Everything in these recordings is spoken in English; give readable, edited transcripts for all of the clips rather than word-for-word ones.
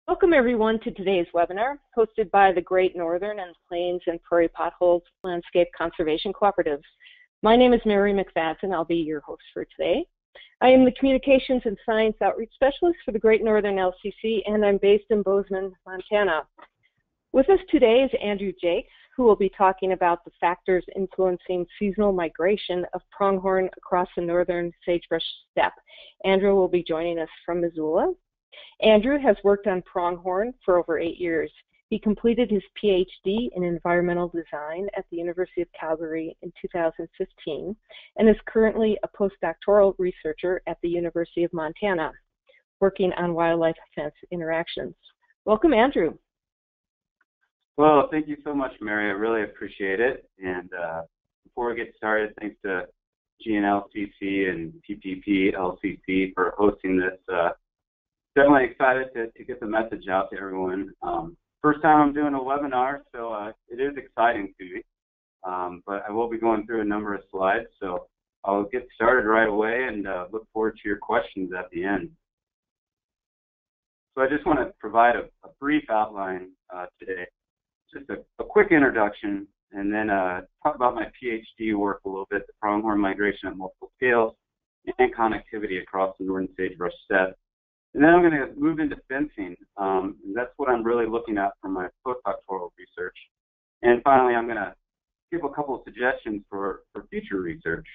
Welcome everyone to today's webinar, hosted by the Great Northern and Plains and Prairie Potholes Landscape Conservation Cooperatives. My name is Mary McFadden. I'll be your host for today. I am the Communications and Science Outreach Specialist for the Great Northern LCC, and I'm based in Bozeman, Montana. With us today is Andrew Jakes, who will be talking about the factors influencing seasonal migration of pronghorn across the Northern Sagebrush Steppe. Andrew will be joining us from Missoula. Andrew has worked on pronghorn for over 8 years. He completed his PhD in environmental design at the University of Calgary in 2015 and is currently a postdoctoral researcher at the University of Montana, working on wildlife-fence interactions. Welcome, Andrew. Well, thank you so much, Mary. I really appreciate it. And before we get started, thanks to GNLCC and PPP-LCC for hosting this. Definitely excited to get the message out to everyone. First time I'm doing a webinar, so it is exciting to me. But I will be going through a number of slides, so I'll get started right away and look forward to your questions at the end. So I just want to provide a brief outline today, just a quick introduction, and then talk about my PhD work a little bit, the pronghorn migration at multiple scales and connectivity across the Northern Sagebrush Steppe. And then I'm going to move into fencing. And that's what I'm really looking at for my postdoctoral research. And finally, I'm going to give a couple of suggestions for future research.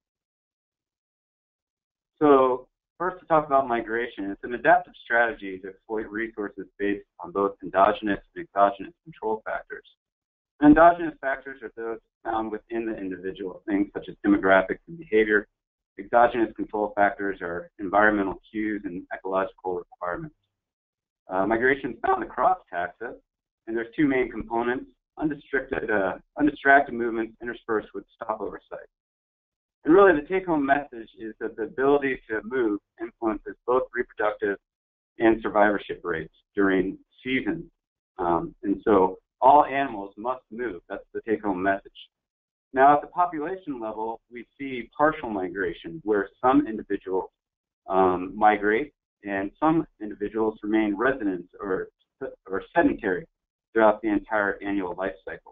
So first, to talk about migration. It's an adaptive strategy to exploit resources based on both endogenous and exogenous control factors. Endogenous factors are those found within the individual, things such as demographics and behavior. Exogenous control factors are environmental cues and ecological requirements. Migration is found across taxa, and there's two main components: undistracted movements interspersed with stopover sites. And really, the take-home message is that the ability to move influences both reproductive and survivorship rates during seasons. And so all animals must move. That's the take-home message. Now, at the population level, we see partial migration, where some individuals migrate and some individuals remain resident or sedentary throughout the entire annual life cycle.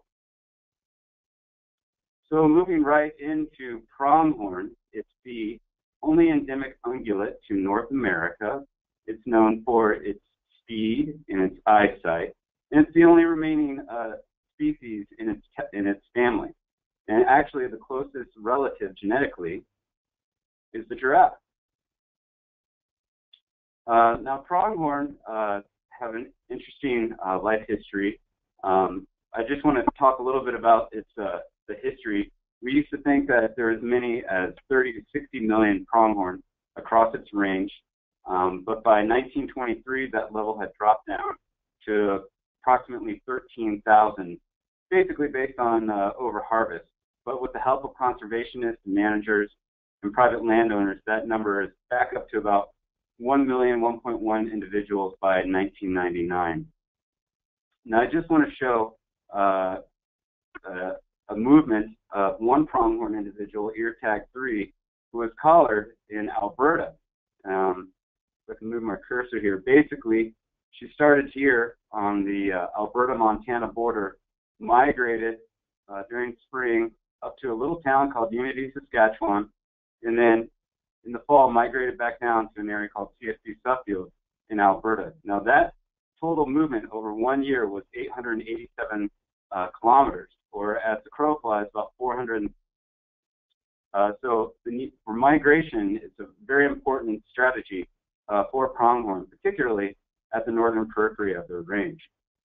So moving right into pronghorn, it's the only endemic ungulate to North America. It's known for its speed and its eyesight, and it's the only remaining species in its family. And actually, the closest relative genetically is the giraffe. Now, pronghorn have an interesting life history. I just want to talk a little bit about its the history. We used to think that there are as many as 30 to 60 million pronghorn across its range, but by 1923, that level had dropped down to approximately 13,000, basically based on overharvest. But with the help of conservationists, managers, and private landowners, that number is back up to about 1.1 individuals by 1999. Now, I just want to show a movement of one pronghorn individual, ear tag 3, who was collared in Alberta. If I can move my cursor here. Basically, she started here on the Alberta-Montana border, migrated during spring up to a little town called Unity, Saskatchewan, and then in the fall migrated back down to an area called CSB Suffield in Alberta. Now that total movement over 1 year was 887 kilometers, or as the crow flies, about 400. So the need for migration is a very important strategy for pronghorn, particularly at the northern periphery of their range.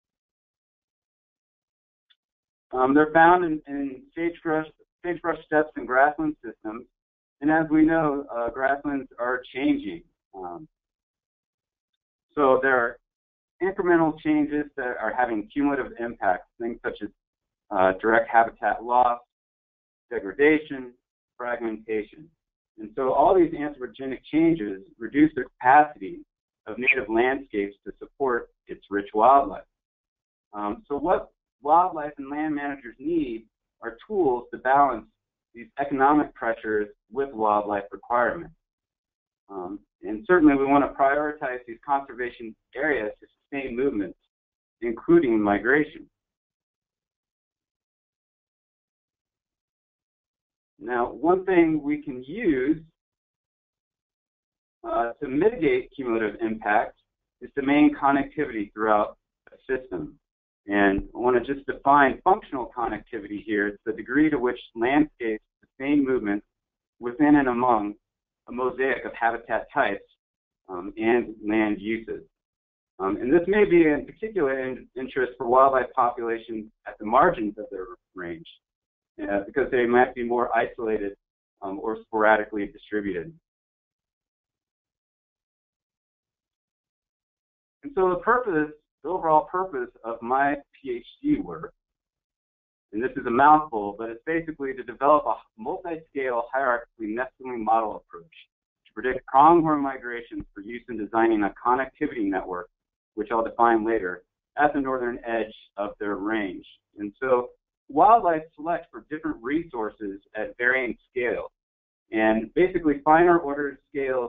They're found in sagebrush steppes and grassland systems, and as we know, grasslands are changing. So there are incremental changes that are having cumulative impacts, things such as direct habitat loss, degradation, fragmentation. And so all these anthropogenic changes reduce the capacity of native landscapes to support its rich wildlife. So what wildlife and land managers need are tools to balance these economic pressures with wildlife requirements. And certainly we want to prioritize these conservation areas to sustained movements, including migration. Now, one thing we can use to mitigate cumulative impact is to maintain connectivity throughout a system. And I want to just define functional connectivity here. It's the degree to which landscapes sustain movement within and among a mosaic of habitat types and land uses. And this may be in particular interest for wildlife populations at the margins of their range, because they might be more isolated or sporadically distributed. And so the overall purpose of my PhD work, and this is a mouthful, but it's basically to develop a multi-scale hierarchically nestling model approach to predict pronghorn migrations for use in designing a connectivity network, which I'll define later, at the northern edge of their range. And so wildlife selects for different resources at varying scales. And basically finer order scale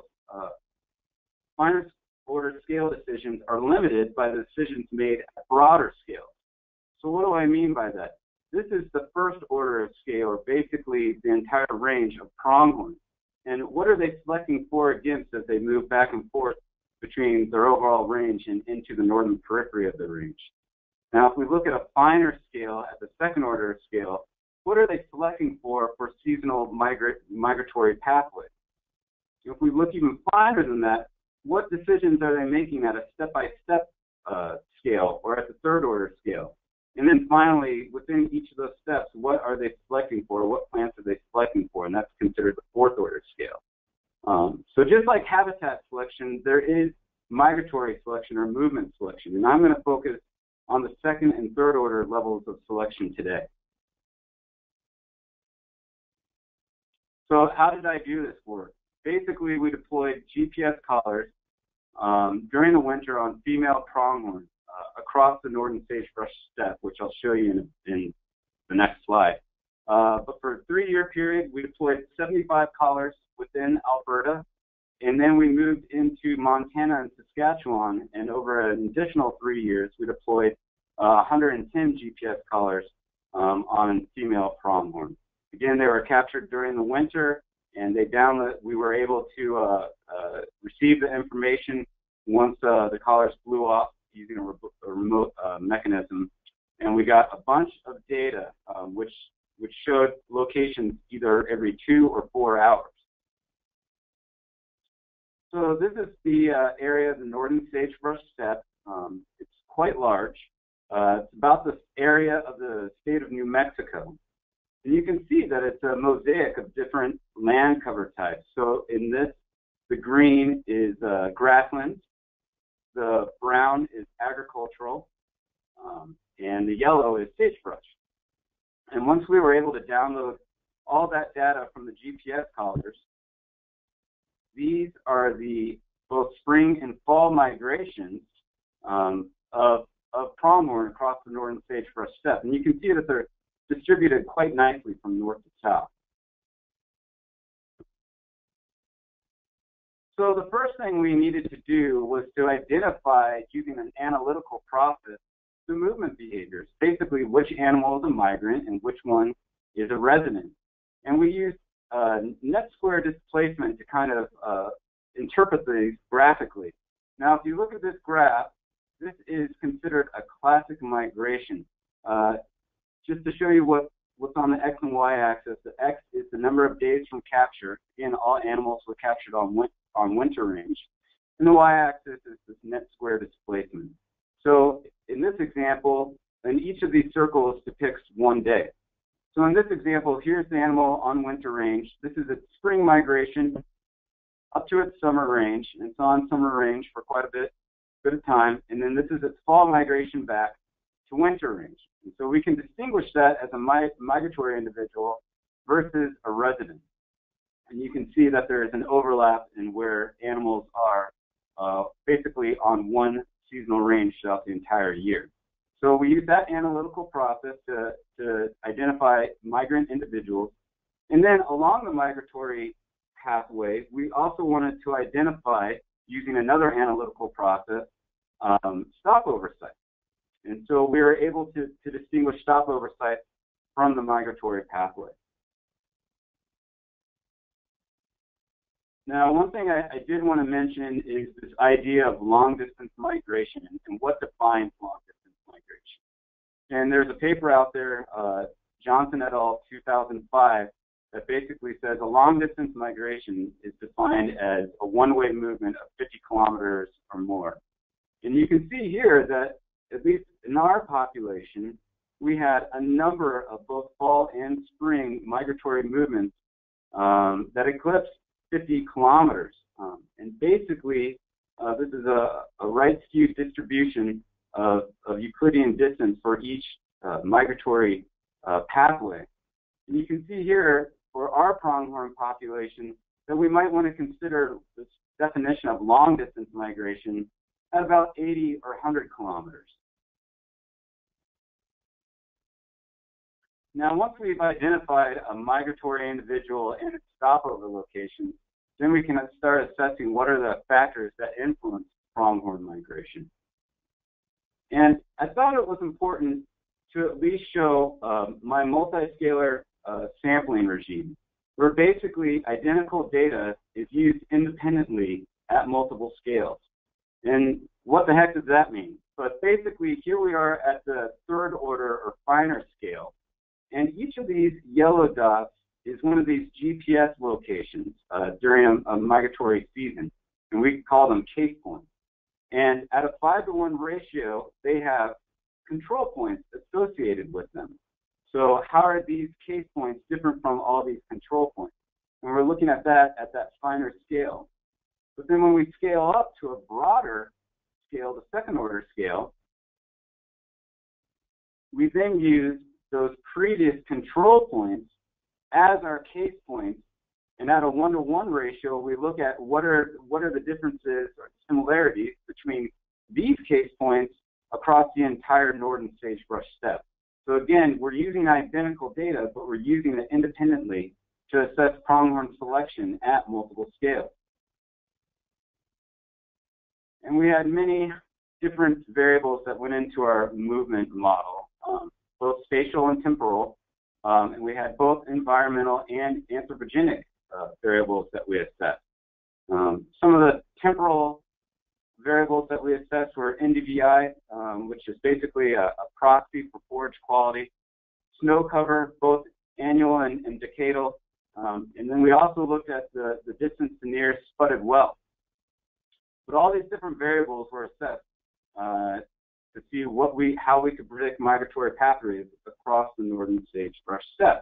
decisions are limited by the decisions made at broader scales. So what do I mean by that? This is the first order of scale, or basically the entire range of pronghorn. And what are they selecting for against as they move back and forth between their overall range and into the northern periphery of the range? Now, if we look at a finer scale, at the second order scale, what are they selecting for seasonal migratory pathways? If we look even finer than that, what decisions are they making at a step-by-step scale or at the third order scale? And then finally, within each of those steps, what are they selecting for? What plants are they selecting for? And that's considered the fourth order scale. So just like habitat selection, there is migratory selection or movement selection. And I'm going to focus on the second and third order levels of selection today. So how did I do this work? Basically, we deployed GPS collars during the winter on female pronghorn across the Northern Sagebrush Steppe, which I'll show you in the next slide. But for a 3-year period, we deployed 75 collars within Alberta, and then we moved into Montana and Saskatchewan, and over an additional 3 years, we deployed 110 GPS collars on female pronghorn. Again, they were captured during the winter, and we were able to receive the information once the collars flew off using a remote mechanism, and we got a bunch of data which showed locations either every 2 or 4 hours. So this is the area of the Northern Sagebrush Steppe. It's quite large. It's about the area of the state of New Mexico. And you can see that it's a mosaic of different land cover types. So in this, the green is grassland, the brown is agricultural, and the yellow is sagebrush. And once we were able to download all that data from the GPS collars, these are the both spring and fall migrations of pronghorn across the Northern Sagebrush Steppe. And you can see that they're distributed quite nicely from north to south. So the first thing we needed to do was to identify, using an analytical process, the movement behaviors, basically which animal is a migrant and which one is a resident. And we used net square displacement to kind of interpret these graphically. Now, if you look at this graph, this is considered a classic migration. Just to show you what's on the X and Y axis, the X is the number of days from capture. Again, all animals were captured on winter range. And the Y axis is this net square displacement. So in this example, and each of these circles depicts one day. So in this example, here's the animal on winter range. This is its spring migration up to its summer range, and it's on summer range for quite a bit of time. And then this is its fall migration back to winter range. And so we can distinguish that as a migratory individual versus a resident. And you can see that there is an overlap in where animals are basically on one seasonal range throughout the entire year. So we use that analytical process to identify migrant individuals. And then along the migratory pathway, we also wanted to identify, using another analytical process, stopover sites. And so we were able to distinguish stopover sites from the migratory pathway. Now, one thing I did want to mention is this idea of long-distance migration and what defines long-distance migration. And there's a paper out there, Johnson et al. 2005, that basically says a long-distance migration is defined as a one-way movement of 50 kilometers or more. And you can see here that, at least in our population, we had a number of both fall and spring migratory movements that eclipsed 50 kilometers. And basically, this is a right-skewed distribution of Euclidean distance for each migratory pathway. And you can see here, for our pronghorn population, that we might want to consider this definition of long-distance migration at about 80 or 100 kilometers. Now, once we've identified a migratory individual and its stopover location, then we can start assessing what are the factors that influence pronghorn migration. And I thought it was important to at least show my multiscalar sampling regime, where basically identical data is used independently at multiple scales. And what the heck does that mean? But basically, here we are at the third order or finer scale. And each of these yellow dots is one of these GPS locations during a migratory season, and we call them case points. And at a 5-to-1 ratio, they have control points associated with them. So how are these case points different from all these control points? And we're looking at that finer scale. But then when we scale up to a broader scale, the second order scale, we then use those previous control points as our case points, and at a 1-to-1 ratio, we look at what are the differences or similarities between these case points across the entire Northern Sagebrush Steppe. So again, we're using identical data, but we're using it independently to assess pronghorn selection at multiple scales. And we had many different variables that went into our movement model, both spatial and temporal, and we had both environmental and anthropogenic variables that we assessed. Some of the temporal variables that we assessed were NDVI, which is basically a proxy for forage quality, snow cover, both annual and decadal, and then we also looked at the distance to nearest sputted well. But all these different variables were assessed to see how we could predict migratory pathways across the Northern Sagebrush Steppe.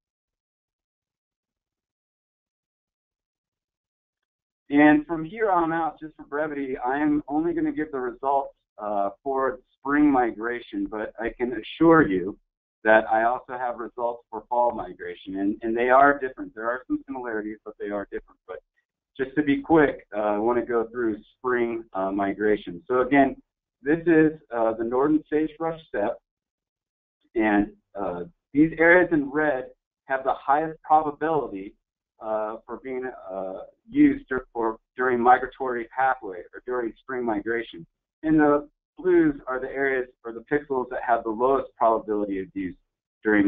And from here on out, just for brevity, I am only going to give the results for spring migration, but I can assure you that I also have results for fall migration, and they are different. There are some similarities, but they are different. But just to be quick, I want to go through spring migration. So again, this is the Northern Sagebrush Steppe, and these areas in red have the highest probability for being used during migratory pathway or during spring migration. And the blues are the areas or the pixels that have the lowest probability of use during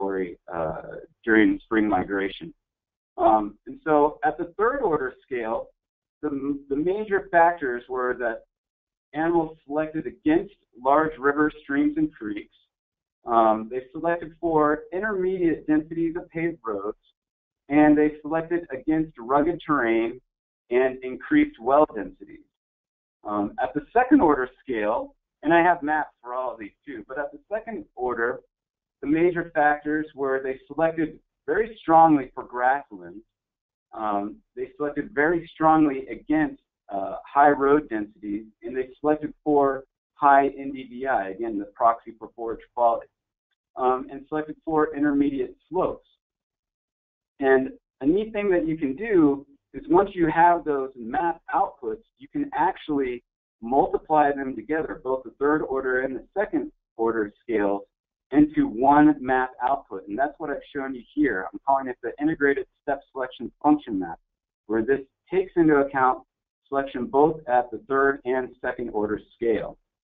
spring migration. And so at the third order scale, the major factors were that animals selected against large rivers, streams, and creeks. They selected for intermediate densities of paved roads, and they selected against rugged terrain and increased well densities. At the second order scale, and I have maps for all of these too, but at the second order, the major factors were they selected very strongly for grasslands. They selected very strongly against high road densities, and they selected for high NDVI, again, the proxy for forage quality, and selected for intermediate slopes. And a neat thing that you can do is once you have those map outputs, you can actually multiply them together, both the third order and the second order scales, into one map output. And that's what I've shown you here. I'm calling it the integrated step selection function map, where this takes into account selection both at the third and second order scale.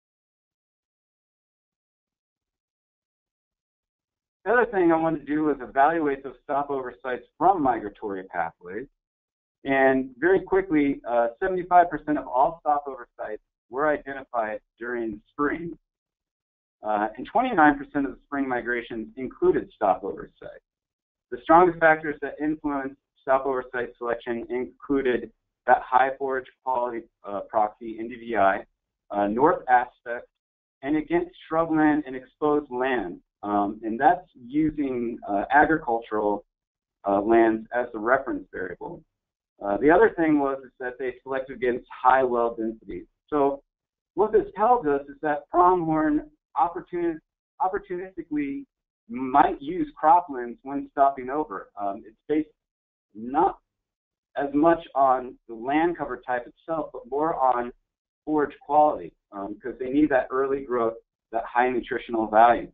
The other thing I wanted to do was evaluate those stopover sites from migratory pathways. And very quickly, 75% of all stopover sites were identified during spring. And 29% of the spring migrations included stopover sites. The strongest factors that influenced stopover site selection included that high forage quality proxy, NDVI, north aspect, and against shrubland and exposed land. And that's using agricultural lands as the reference variable. The other thing was that they selected against high well densities. So what this tells us is that pronghorn opportunistically might use croplands when stopping over. It's based not as much on the land cover type itself, but more on forage quality, because they need that early growth, that high nutritional value.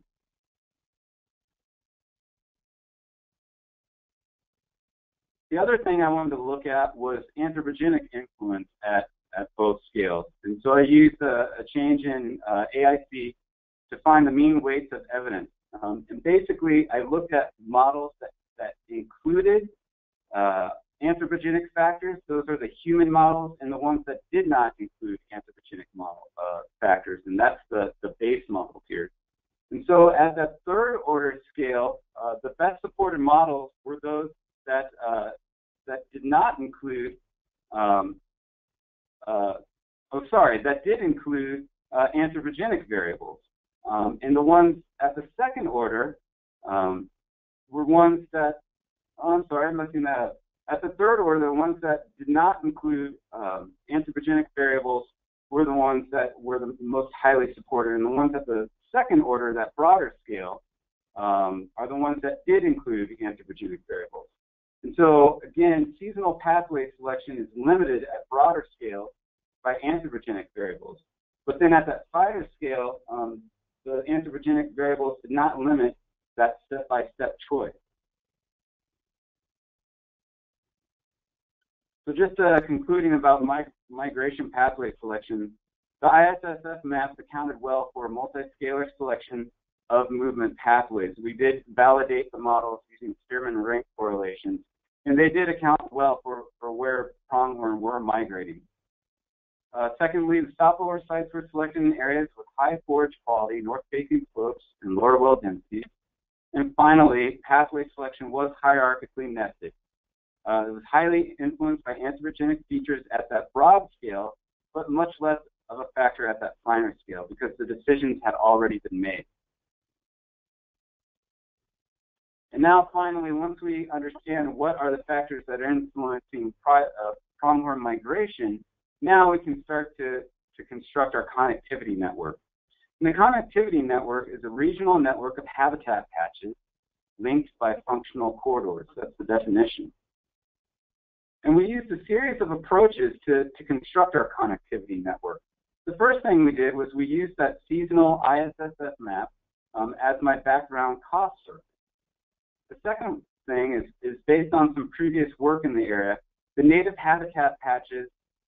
The other thing I wanted to look at was anthropogenic influence at both scales. And so I used a change in AIC to find the mean weights of evidence. And basically, I looked at models that included anthropogenic factors. Those are the human models, and the ones that did not include anthropogenic model factors. And that's the base models here. And so at that third order scale, the best supported models were those that did not include, that did include anthropogenic variables. And the ones at the second order were ones that, I'm messing that up. At the third order, the ones that did not include anthropogenic variables were the ones that were the most highly supported. And the ones at the second order, that broader scale, are the ones that did include anthropogenic variables. And so, again, seasonal pathway selection is limited at broader scale by anthropogenic variables. But then at that finer scale, the anthropogenic variables did not limit that step-by-step choice. So just concluding about migration pathway selection, the ISSF maps accounted well for multiscalar selection of movement pathways. We did validate the models using Spearman rank correlations, and they did account well for where pronghorn were migrating. Secondly, the stopover sites were selected in areas with high forage quality, north-facing slopes, and lower well densities. And finally, pathway selection was hierarchically nested. It was highly influenced by anthropogenic features at that broad scale, but much less of a factor at that finer scale because the decisions had already been made. And now finally, once we understand what are the factors that are influencing pronghorn migration, now we can start to construct our connectivity network. And the connectivity network is a regional network of habitat patches linked by functional corridors. That's the definition. And we used a series of approaches to construct our connectivity network. The first thing we did was we used that seasonal ISSF map as my background cost survey. The second thing is based on some previous work in the area. The native habitat patches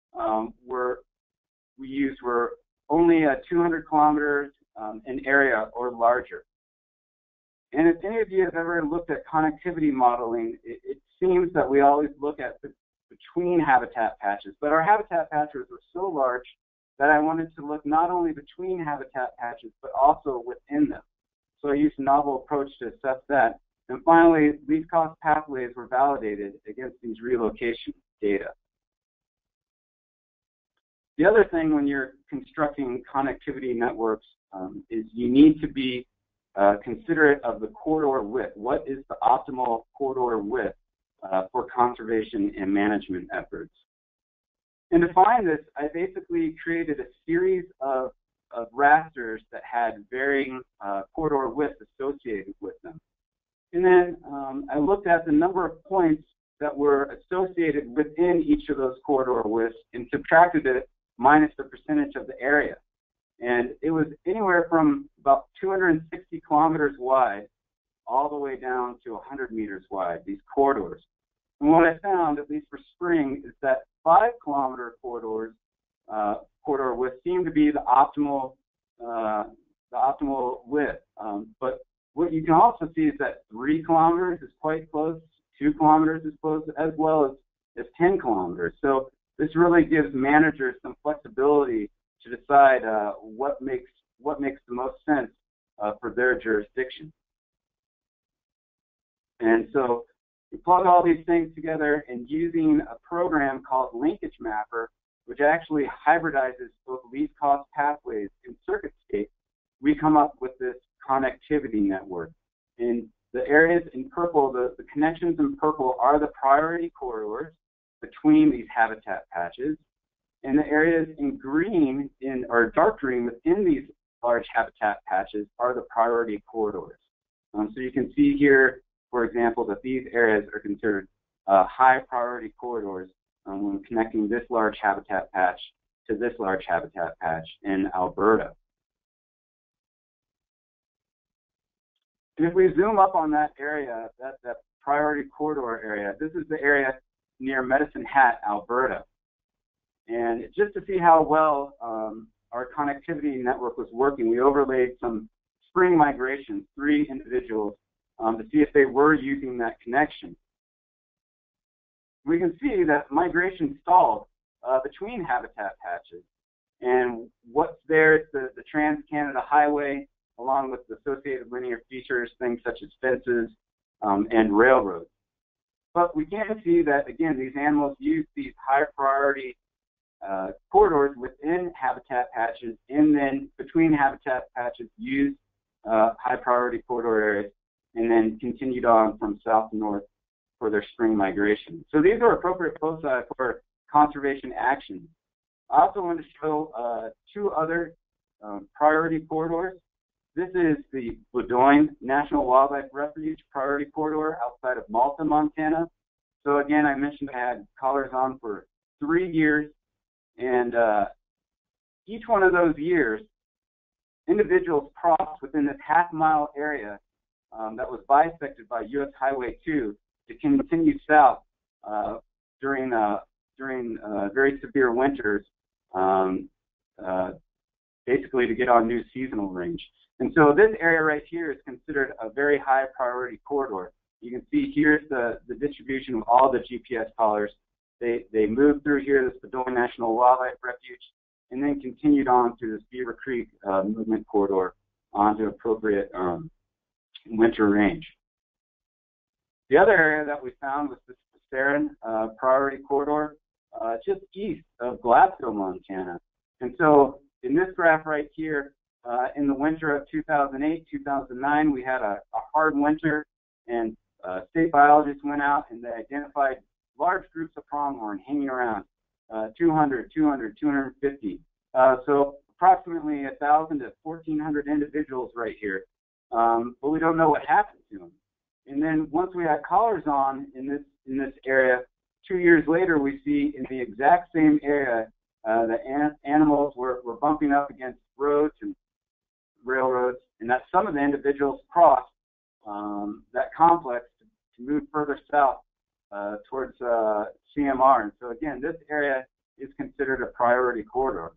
we used were only 200 kilometers in area or larger. And if any of you have ever looked at connectivity modeling, it seems that we always look at between habitat patches, but our habitat patches were so large that I wanted to look not only between habitat patches, but also within them. So I used a novel approach to assess that. And finally, least cost pathways were validated against these relocation data. The other thing when you're constructing connectivity networks is you need to be considerate of the corridor width. What is the optimal corridor width for conservation and management efforts? And to find this, I basically created a series of rasters that had varying corridor widths associated with them. And then I looked at the number of points that were associated within each of those corridor widths and subtracted it minus the percentage of the area. And it was anywhere from about 260 kilometers wide all the way down to 100 meters wide, these corridors. And what I found, at least for spring, is that 5-kilometer corridor would seem to be the optimal width. But what you can also see is that 3 kilometers is quite close, 2 kilometers is close, as well as 10 kilometers. So this really gives managers some flexibility to decide what makes the most sense for their jurisdiction. And so we plug all these things together, and using a program called Linkage Mapper, which actually hybridizes both least cost pathways and circuit state, we come up with this connectivity network. And the areas in purple, the connections in purple are the priority corridors between these habitat patches. And the areas in green, or dark green within these large habitat patches are the priority corridors. So you can see here, for example, that these areas are considered high priority corridors when connecting this large habitat patch to this large habitat patch in Alberta. And if we zoom up on that area, that priority corridor area, this is the area near Medicine Hat, Alberta. And just to see how well our connectivity network was working, we overlaid some spring migrations, 3 individuals, to see if they were using that connection. We can see that migration stalled between habitat patches. And what's there is the Trans-Canada Highway, along with the associated linear features, things such as fences and railroads. But we can see that, again, these animals use these high priority corridors within habitat patches, and then between habitat patches use high priority corridor areas, and then continued on from south to north for their spring migration. So these are appropriate foci for conservation actions. I also want to show 2 other priority corridors. This is the Bowdoin National Wildlife Refuge priority corridor outside of Malta, Montana. So again, I mentioned I had collars on for 3 years, and each one of those years, individuals crossed within this half-mile area that was bisected by U.S. Highway 2 to continue south during very severe winters, basically to get on new seasonal range. And so this area right here is considered a very high priority corridor. You can see here's the distribution of all the GPS collars. They moved through here, this Bowdoin National Wildlife Refuge, and then continued on through this Beaver Creek movement corridor onto appropriate winter range. The other area that we found was this Sarin priority corridor just east of Glasgow, Montana. And so in this graph right here, in the winter of 2008, 2009, we had a hard winter, and state biologists went out and they identified large groups of pronghorn hanging around, 200, 250. So approximately 1,000 to 1,400 individuals right here. But we don't know what happened to them. And then once we had collars on in this area, 2 years later, we see in the exact same area that animals were bumping up against roads and railroads, and that some of the individuals crossed that complex to move further south towards CMR. And so again, this area is considered a priority corridor.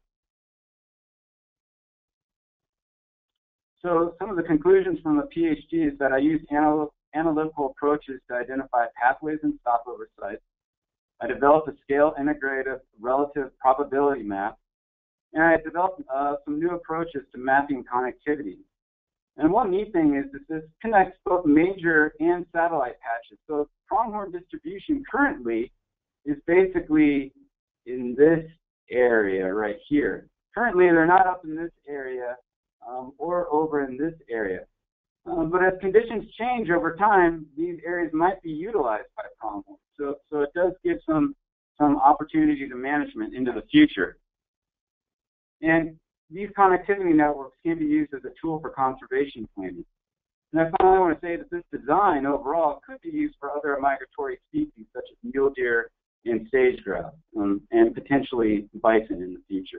So some of the conclusions from the PhD is that I use analytical approaches to identify pathways and stopover sites. I developed a scale integrative relative probability map, and I developed some new approaches to mapping connectivity. And one neat thing is that this connects both major and satellite patches. So pronghorn distribution currently is basically in this area right here. Currently, they're not up in this area or over in this area. But as conditions change over time, these areas might be utilized by pronghorn. So it does give some opportunity to management into the future. And these connectivity networks can be used as a tool for conservation planning. And I finally want to say that this design overall could be used for other migratory species such as mule deer and sage-grouse, and potentially bison in the future.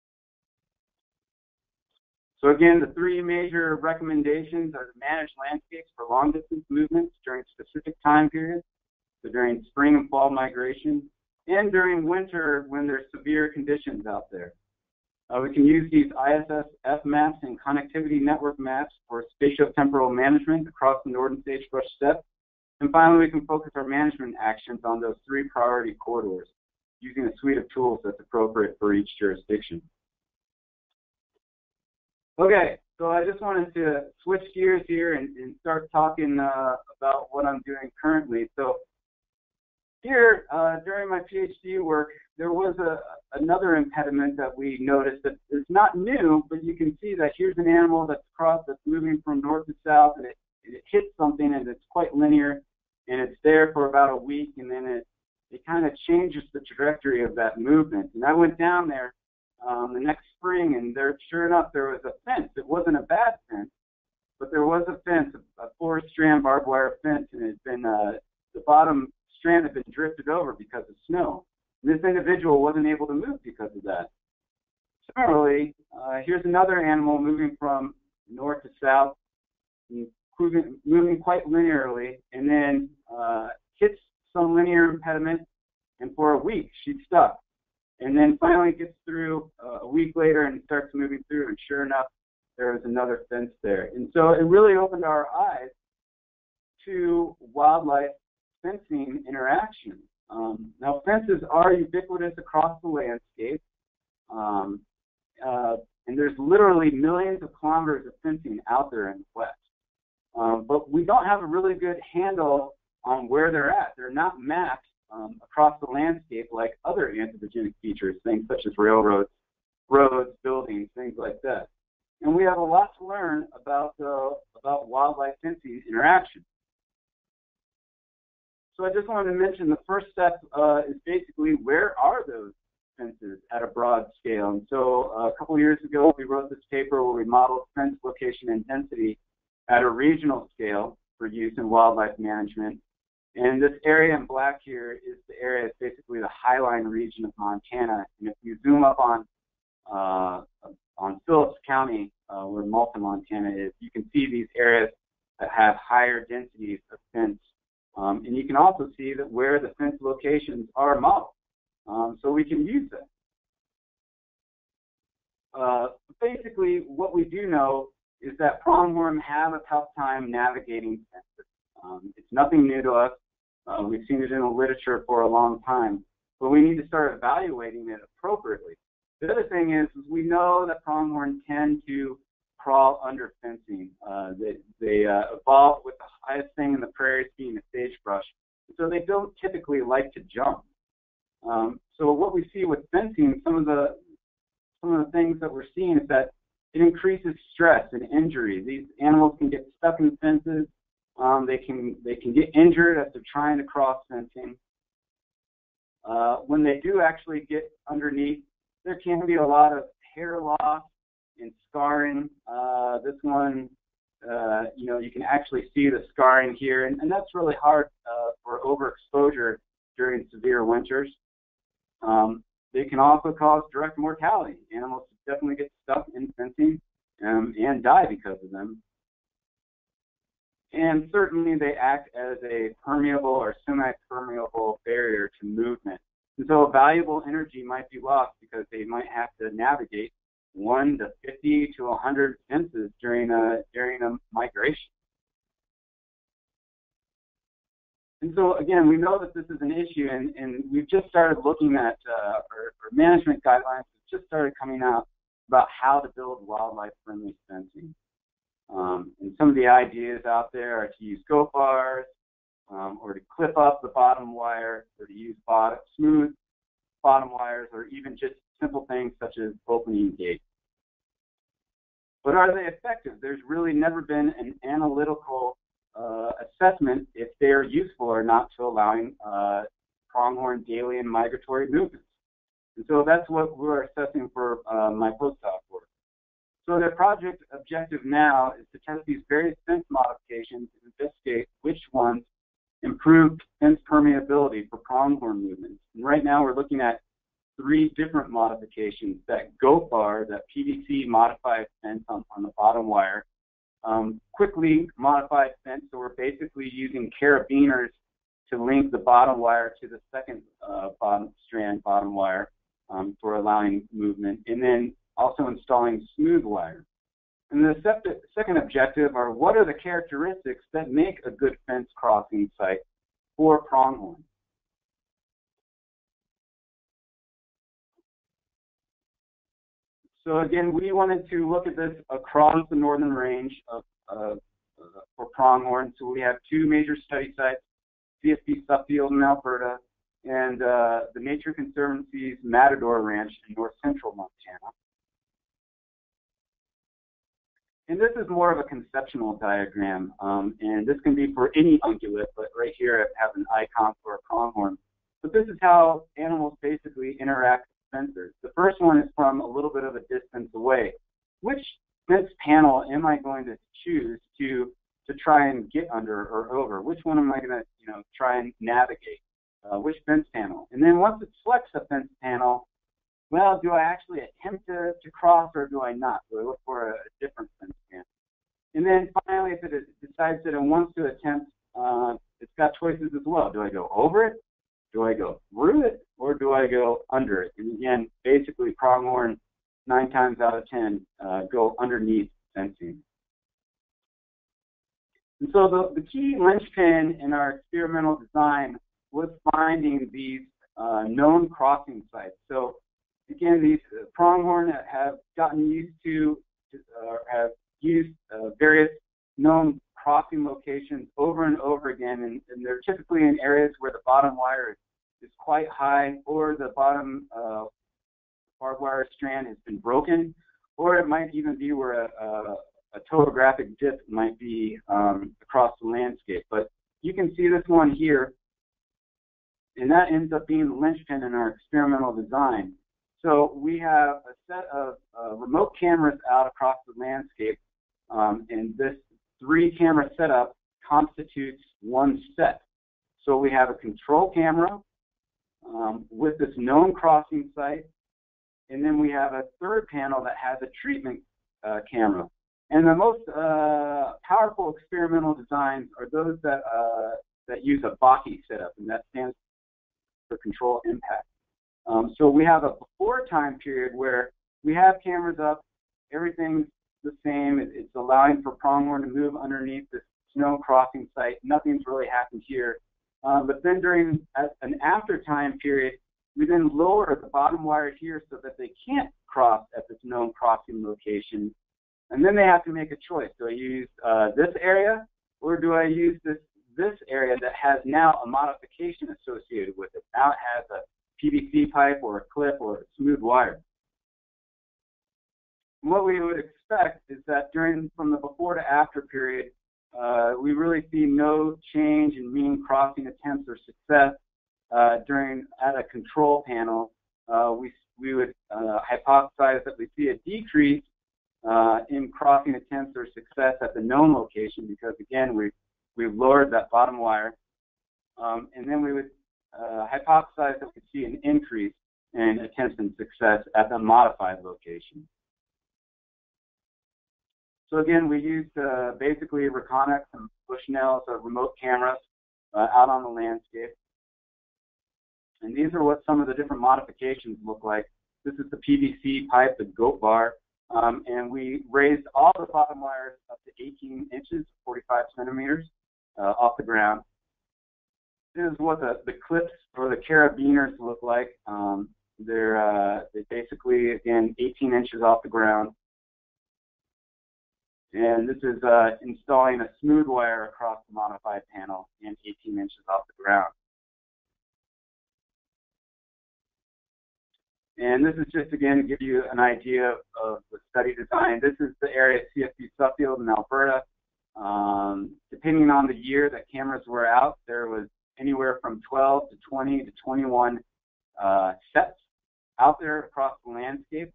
So again, the 3 major recommendations are to manage landscapes for long-distance movements during specific time periods, so during spring and fall migration, and during winter when there's severe conditions out there. We can use these ISS-F maps and connectivity network maps for spatiotemporal management across the Northern Sagebrush Steppe. And finally, we can focus our management actions on those 3 priority corridors using a suite of tools that's appropriate for each jurisdiction. Okay, so I just wanted to switch gears here and start talking about what I'm doing currently. So here, during my PhD work, there was another impediment that we noticed that is not new, but you can see that here's an animal that's moving from north to south, and it hits something, and it's quite linear, and it's there for about a week, and then it kind of changes the trajectory of that movement. And I went down there the next spring, and sure enough, there was a fence. It wasn't a bad fence, but there was a fence, a 4-strand barbed wire fence, and it had been the bottom strand had been drifted over because of snow. And this individual wasn't able to move because of that. Similarly, here's another animal moving from north to south, moving quite linearly, and then hits some linear impediment, and for a week she's stuck. And then finally gets through a week later and starts moving through, and sure enough, there was another fence there. And so it really opened our eyes to wildlife fencing interaction. Now, fences are ubiquitous across the landscape, and there's literally millions of kilometers of fencing out there in the West. But we don't have a really good handle on where they're at. They're not mapped across the landscape like other anthropogenic features, things such as railroads, roads, buildings, things like that. And we have a lot to learn about wildlife fencing interaction. So I just wanted to mention the first step is basically where are those fences at a broad scale. And so a couple of years ago, we wrote this paper where we modeled fence location and density at a regional scale for use in wildlife management. And this area in black here is the area, it's basically the highline region of Montana. And if you zoom up on Phillips County, where Malta, Montana is, you can see these areas that have higher densities of fence. And you can also see that where the fence locations are modeled. So we can use that. Basically, what we do know is that pronghorn have a tough time navigating fences. It's nothing new to us. We've seen it in the literature for a long time, but we need to start evaluating it appropriately. The other thing is we know that pronghorn tend to crawl under fencing. They evolve with the highest thing in the prairies being the sagebrush, so they don't typically like to jump. So what we see with fencing, some of the things that we're seeing is that it increases stress and injury. These animals can get stuck in fences. They can get injured as they're trying to cross fencing. When they do actually get underneath, there can be a lot of hair loss and scarring. This one, you can actually see the scarring here, and that's really hard for overexposure during severe winters. They can also cause direct mortality. Animals definitely get stuck in fencing and die because of them. And certainly they act as a permeable or semi-permeable barrier to movement. And so valuable energy might be lost because they might have to navigate 1 to 50 to 100 fences during a migration. And so again, we know that this is an issue, and we've just started looking at our management guidelines have just started coming out about how to build wildlife-friendly fencing. And some of the ideas out there are to use goat bars, or to clip up the bottom wire, or to use smooth bottom wires, or even just simple things such as opening gates. But are they effective? There's really never been an analytical assessment if they're useful or not to allowing pronghorn daily and migratory movements. And so that's what we're assessing for my postdoc work. So their project objective now is to test these various fence modifications and investigate which ones improve fence permeability for pronghorn movements. And right now we're looking at 3 different modifications: that goat bar, that PVC modified fence on the bottom wire, quickly modified fence, so we're basically using carabiners to link the bottom wire to the second bottom wire for allowing movement, and then also installing smooth wire. And the second objective are what are the characteristics that make a good fence crossing site for pronghorn. So again, we wanted to look at this across the northern range for pronghorn. So we have two major study sites, CSP Suffield in Alberta, and the Nature Conservancy's Matador Ranch in north central Montana. And this is more of a conceptual diagram, and this can be for any ungulate, but right here I have an icon for a pronghorn. But this is how animals basically interact with sensors. The first one is from a little bit of a distance away. Which fence panel am I going to choose to try and get under or over? Which one am I going to try and navigate? Which fence panel? And then once it selects a fence panel, well, do I actually attempt to cross or do I not? Do I look for a different fence panel? And then finally, if it decides that it wants to attempt, it's got choices as well. Do I go over it? Do I go through it? Or do I go under it? And again, basically pronghorn, 9 times out of 10, go underneath fencing. And so the key linchpin in our experimental design was finding these known crossing sites. So again, these pronghorn have gotten used to, have used various known crossing locations over and over again, and they're typically in areas where the bottom wire is quite high, or the bottom barbed wire strand has been broken, or it might even be where a topographic dip might be across the landscape. But you can see this one here, and that ends up being the linchpin in our experimental design. So we have a set of remote cameras out across the landscape, and this 3-camera setup constitutes one set. So we have a control camera with this known crossing site, and then we have a third panel that has a treatment camera. And the most powerful experimental designs are those that use a Baki setup, and that stands for control impact. So we have a before time period where we have cameras up, everything's the same, it's allowing for pronghorn to move underneath this snow crossing site, nothing's really happened here. But then during an after time period, we then lower the bottom wire here so that they can't cross at this known crossing location. And then they have to make a choice. Do I use this area, or do I use this area that has now a modification associated with it? Now it has a PVC pipe or a clip or a smooth wire. And what we would expect is that from the before to after period, we really see no change in mean crossing attempts or success at a control panel. We would hypothesize that we see a decrease in crossing attempts or success at the known location because, again, we've lowered that bottom wire. And then we would hypothesize that we see an increase in attempts and success at the modified location. So again, we used basically Reconyx and Bushnell, so remote cameras out on the landscape. And these are what some of the different modifications look like. This is the PVC pipe, the goat bar, and we raised all the bottom wires up to 18 inches, 45 centimeters off the ground. This is what the clips or the carabiners look like. They're basically, again, 18 inches off the ground. And this is installing a smooth wire across the modified panel and 18 inches off the ground. And this is just, again, to give you an idea of the study design. This is the area at CSP Suffield in Alberta. Depending on the year that cameras were out, there was anywhere from 12 to 20 to 21 Septs out there across the landscape.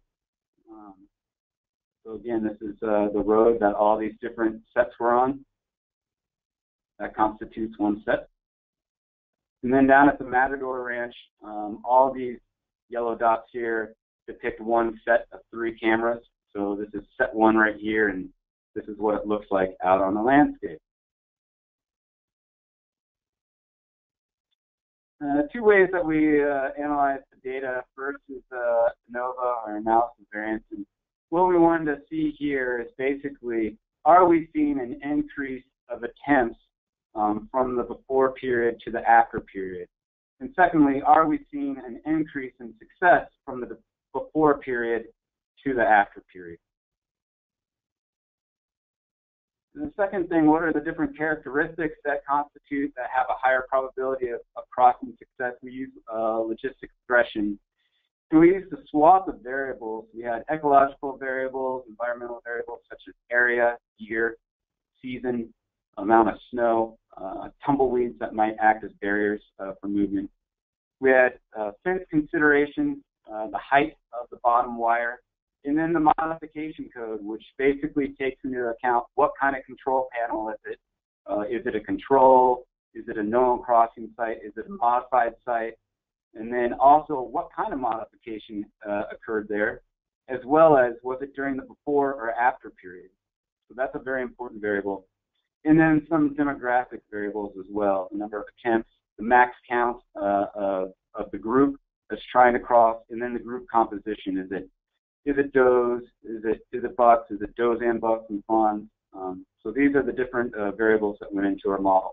So again, this is the road that all these different Septs were on. That constitutes one Sept. And then down at the Matador Ranch, all these yellow dots here depict one set of 3 cameras. So this is set 1 right here, and this is what it looks like out on the landscape. Two ways that we analyze the data. First is ANOVA, or analysis variance. And what we wanted to see here is basically, are we seeing an increase of attempts from the before period to the after period? And secondly, are we seeing an increase in success from the before period to the after period? And the second thing, what are the different characteristics that have a higher probability of crossing success? We use logistic regression. And we used a swath of variables. We had ecological variables, environmental variables such as area, year, season, amount of snow, tumbleweeds that might act as barriers for movement. We had fence considerations, the height of the bottom wire, and then the modification code, which basically takes into account what kind of control panel is it. Is it a control? Is it a known crossing site? Is it a modified site? And then also what kind of modification occurred there, as well as was it during the before or after period. So that's a very important variable. And then some demographic variables as well, the number of attempts, the max count of the group that's trying to cross, and then the group composition. Is it does? Is it bucks? Is it does and bucks and fawns? So these are the different variables that went into our model.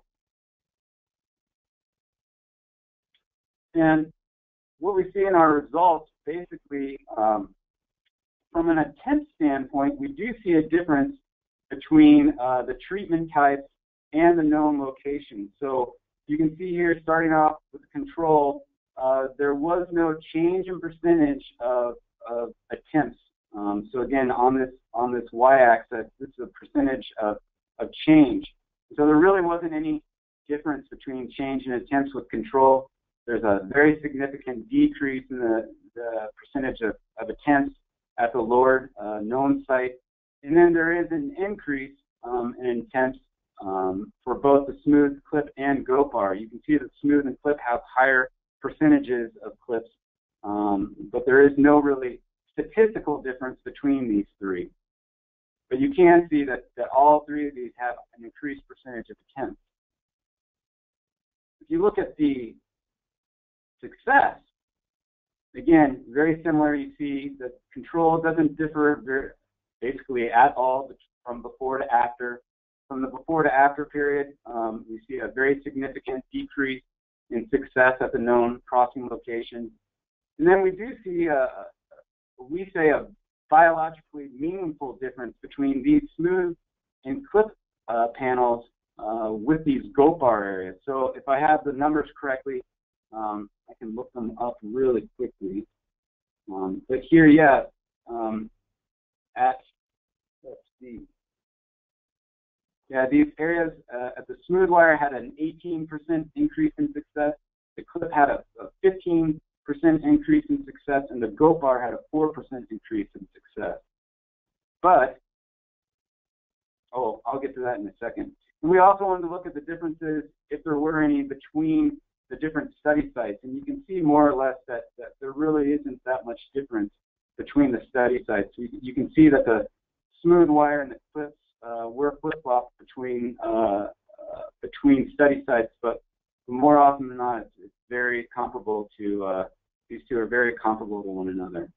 And what we see in our results, basically, from an attempt standpoint, we do see a difference between the treatment types and the known location. So you can see here, starting off with the control, there was no change in percentage of attempts. So again, on this y-axis, this is a percentage of change. So there really wasn't any difference between change in attempts with control. There's a very significant decrease in the percentage of attempts at the lower known site. And then there is an increase in attempts for both the smooth clip and goat bar. You can see that smooth and clip have higher percentages of clips, but there is no really statistical difference between these three. But you can see that all three of these have an increased percentage of attempts. If you look at the success, again, very similar. You see that control doesn't differ basically at all from before to after. From the before to after period, we see a very significant decrease in success at the known crossing location. And then we do see we say a biologically meaningful difference between these smooth and clip panels with these goat bar areas. So if I have the numbers correctly, I can look them up really quickly. But here, yeah, let's see. Yeah, these areas at the smooth wire had an 18% increase in success. The clip had a 15% increase in success, and the goat bar had a 4% increase in success. But, I'll get to that in a second. And we also wanted to look at the differences, if there were any, between the different study sites. And you can see more or less that there really isn't that much difference between the study sites. You can see that the smooth wire and the clips were flip-flopped between study sites, but more often than not, it's very comparable to, these two are very comparable to one another.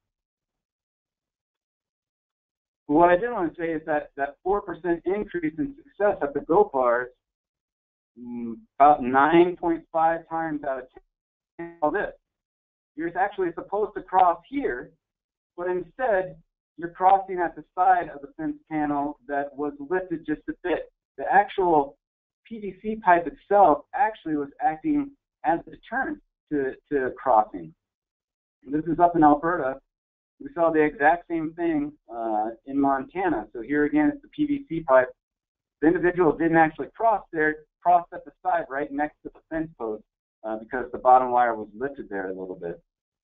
What I did want to say is that 4% increase in success at the goat bars, about 9.5 times out of 10, all this. You're actually supposed to cross here, but instead, you're crossing at the side of the fence panel that was lifted just a bit. The actual PVC pipe itself actually was acting as a deterrent to crossing. And this is up in Alberta. We saw the exact same thing in Montana. So here again, it's the PVC pipe. The individual didn't actually cross there, crossed at the side right next to the fence post because the bottom wire was lifted there a little bit.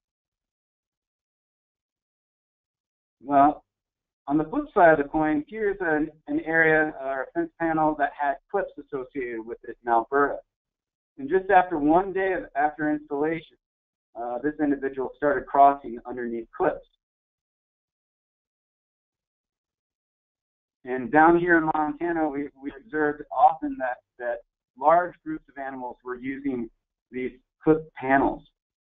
Well, on the flip side of the coin, here's an area or a fence panel that had clips associated with it in Alberta. And just after one day after installation, this individual started crossing underneath clips. And down here in Montana, we observed often that large groups of animals were using these clip panels.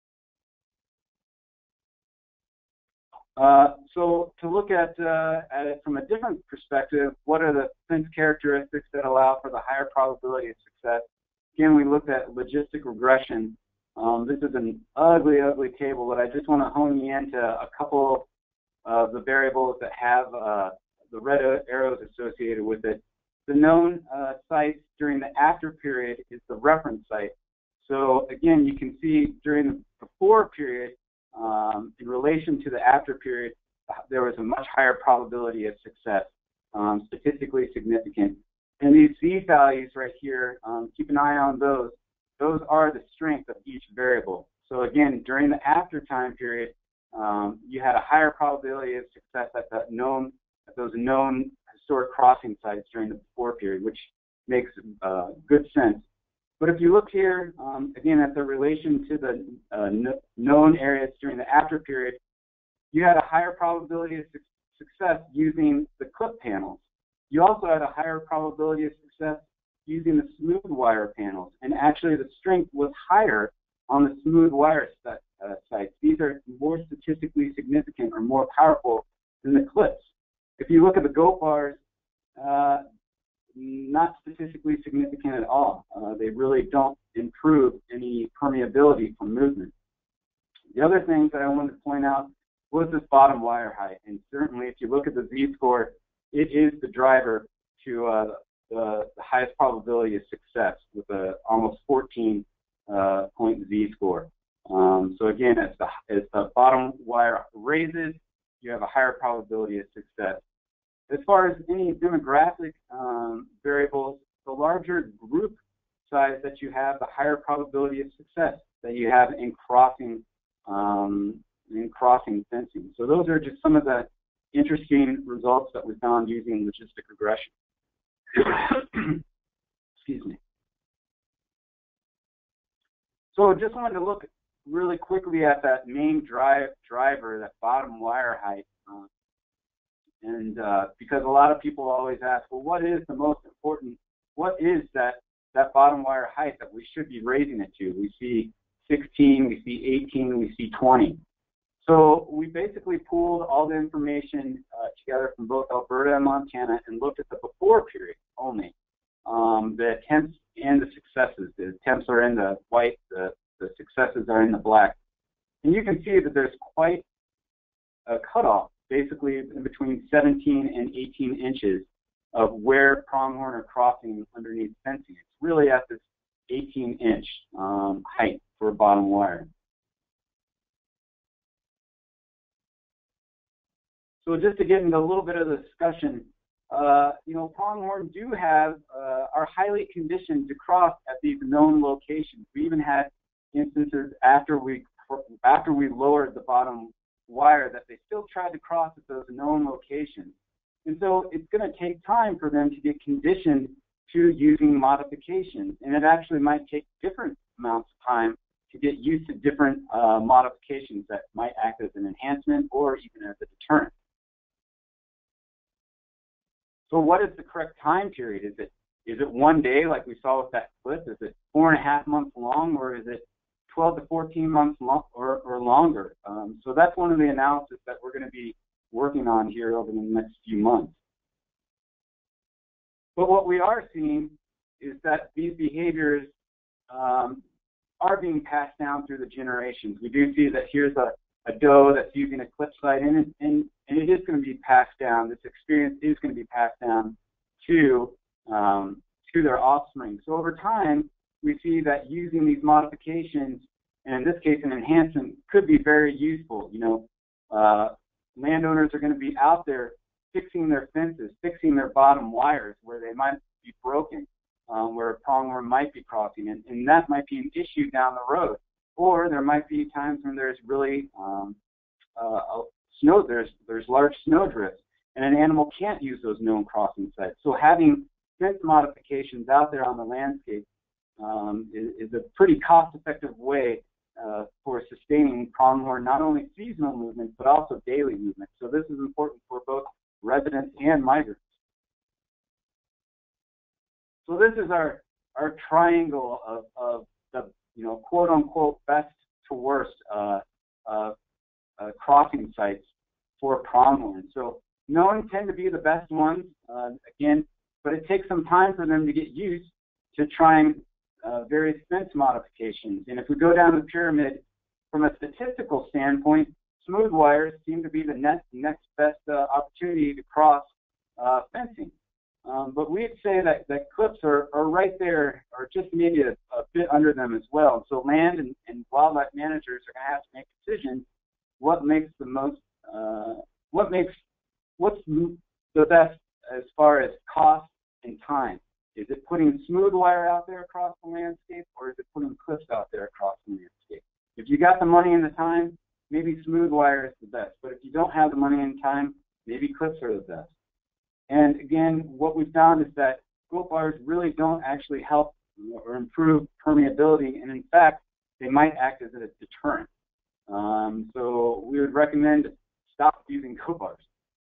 So to look at it from a different perspective, what are the fence characteristics that allow for the higher probability of success? Again, we looked at logistic regression. This is an ugly, ugly table, but I just want to hone you into a couple of the variables that have the red arrows associated with it. The known sites during the after period is the reference site. So again, you can see during the before period, in relation to the after period, there was a much higher probability of success, statistically significant. And these Z values right here, keep an eye on those. Those are the strength of each variable. So again, during the after time period, you had a higher probability of success at those known historic crossing sites during the before period, which makes good sense. But if you look here, again, at the relation to the known areas during the after period, you had a higher probability of success using the clip panels. You also had a higher probability of success using the smooth wire panels. And actually, the strength was higher on the smooth wire sites. These are more statistically significant or more powerful than the clips. If you look at the goat bars, not statistically significant at all. They really don't improve any permeability from movement. The other things that I wanted to point out was this bottom wire height. And certainly if you look at the Z-score, it is the driver to the highest probability of success with a almost 14 point Z-score. So again, as the bottom wire raises, you have a higher probability of success. As far as any demographic variables, the larger group size that you have, the higher probability of success that you have in crossing fencing. So those are just some of the interesting results that we found using logistic regression. Excuse me. So just wanted to look really quickly at that main driver, that bottom wire height. Because a lot of people always ask, well, what is the most important, what is that bottom wire height that we should be raising it to? We see 16, we see 18, we see 20. So we basically pooled all the information together from both Alberta and Montana and looked at the before period only. The attempts and the successes. The attempts are in the white, the successes are in the black. And you can see that there's quite a cutoff, basically in between 17 and 18 inches of where pronghorn are crossing underneath fencing. It's really at this 18-inch height for a bottom wire. So just to get into a little bit of the discussion, pronghorn are highly conditioned to cross at these known locations. We even had instances after we lowered the bottom wire that they still tried to cross at those known locations. And so it's going to take time for them to get conditioned to using modifications. And it actually might take different amounts of time to get used to different modifications that might act as an enhancement or even as a deterrent. So what is the correct time period? Is it 1 day like we saw with that clip? Is it 4.5 months long, or is it 12 to 14 months long or longer? So that's one of the analysis that we're going to be working on here over the next few months. But what we are seeing is that these behaviors are being passed down through the generations. We do see that here's a doe that's using a clip site, and it is going to be passed down. This experience is going to be passed down to their offspring. So over time, we see that using these modifications, and in this case an enhancement, could be very useful. Landowners are going to be out there fixing their fences, fixing their bottom wires where they might be broken, where a pronghorn might be crossing, and that might be an issue down the road. Or there might be times when there's really there's large snow drifts, and an animal can't use those known crossing sites. So having fence modifications out there on the landscape is a pretty cost-effective way for sustaining pronghorn, not only seasonal movement, but also daily movement. So this is important for both residents and migrants. So this is our triangle of quote unquote best to worst crossing sites for pronghorn. So knowing tend to be the best ones, again, but it takes some time for them to get used to trying various fence modifications. And if we go down the pyramid from a statistical standpoint, smooth wires seem to be the next best opportunity to cross fencing. But we'd say that clips are right there, or just maybe a bit under them as well. So land and wildlife managers are going to have to make decisions. What's the best as far as cost and time? Is it putting smooth wire out there across the landscape, or is it putting clips out there across the landscape? If you got the money and the time, maybe smooth wire is the best. But if you don't have the money and time, maybe clips are the best. And again, what we found is that slope wires really don't actually help or improve permeability, and in fact, they might act as a deterrent. So we would recommend stop using slope wires.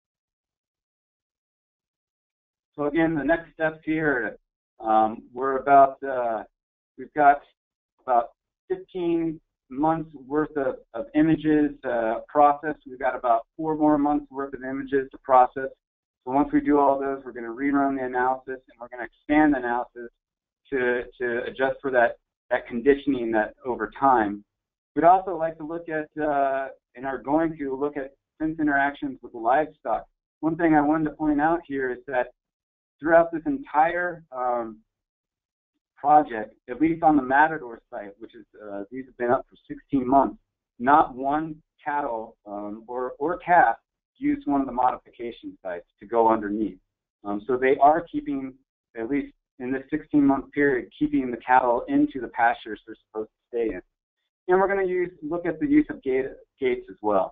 So again, the next steps here, we've got about 15 months worth of images processed. We've got about 4 more months worth of images to process. So once we do all those, we're going to rerun the analysis, and we're going to expand the analysis to adjust for that conditioning that over time. We'd also like to look at, and are going to look at fence interactions with livestock. One thing I wanted to point out here is that throughout this entire project, at least on the Matador site, which is these have been up for 16 months, not one cattle or calf used one of the modification sites to go underneath. So they are keeping, at least in this 16-month period, keeping the cattle into the pastures they're supposed to stay in. And we're going to look at the use of gates as well.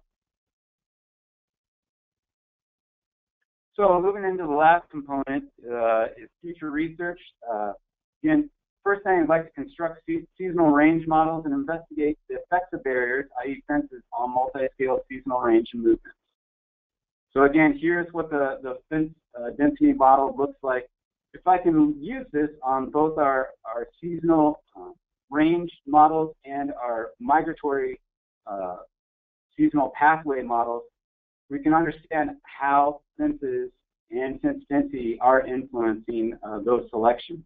So moving into the last component is future research. Again, first thing, I'd like to construct seasonal range models and investigate the effects of barriers, i.e. fences, on multi-scale seasonal range and movements. So again, here's what the fence density model looks like. If I can use this on both our seasonal range models and our migratory seasonal pathway models, we can understand how fences and fence density are influencing those selections.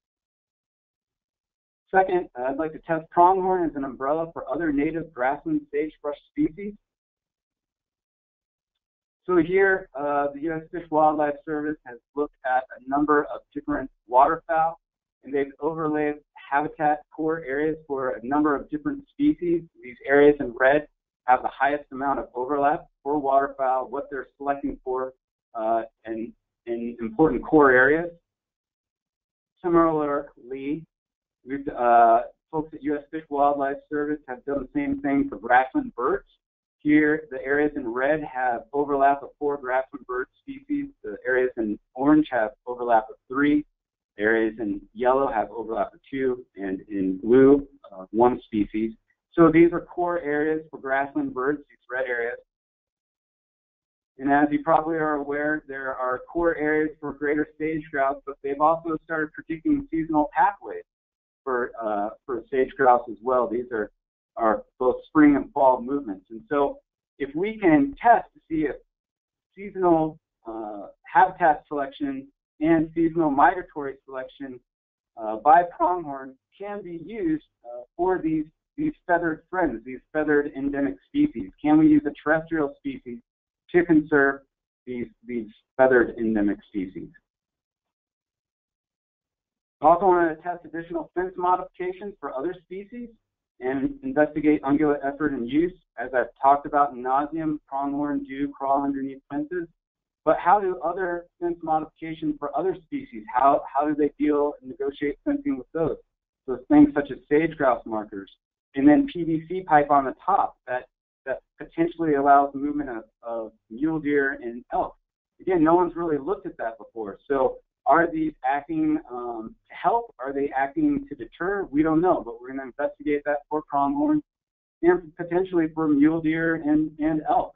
Second, I'd like to test pronghorn as an umbrella for other native grassland sagebrush species. So here, the U.S. Fish and Wildlife Service has looked at a number of different waterfowl, and they've overlaid habitat core areas for a number of different species. These areas in red have the highest amount of overlap for waterfowl, what they're selecting for in important core areas. Similarly, folks at U.S. Fish and Wildlife Service have done the same thing for grassland birds. Here, the areas in red have overlap of 4 grassland bird species. The areas in orange have overlap of 3. Areas in yellow have overlap of 2, and in blue, 1 species. So these are core areas for grassland birds, these red areas. And as you probably are aware, there are core areas for greater sage grouse, but they've also started predicting seasonal pathways for sage grouse as well. These are both spring and fall movements. And so if we can test to see if seasonal habitat selection and seasonal migratory selection by pronghorn can be used for these feathered friends, these feathered endemic species. Can we use a terrestrial species to conserve these feathered endemic species? I also want to test additional fence modifications for other species and investigate ungulate effort and use. As I've talked about in nauseam, pronghorn do crawl underneath fences. But how do other fence modifications for other species, how do they deal and negotiate fencing with those? So things such as sage grouse markers, and then PVC pipe on the top that potentially allows movement of mule deer and elk. Again, no one's really looked at that before. So are these acting to help? Are they acting to deter? We don't know, but we're going to investigate that for pronghorn and potentially for mule deer and elk.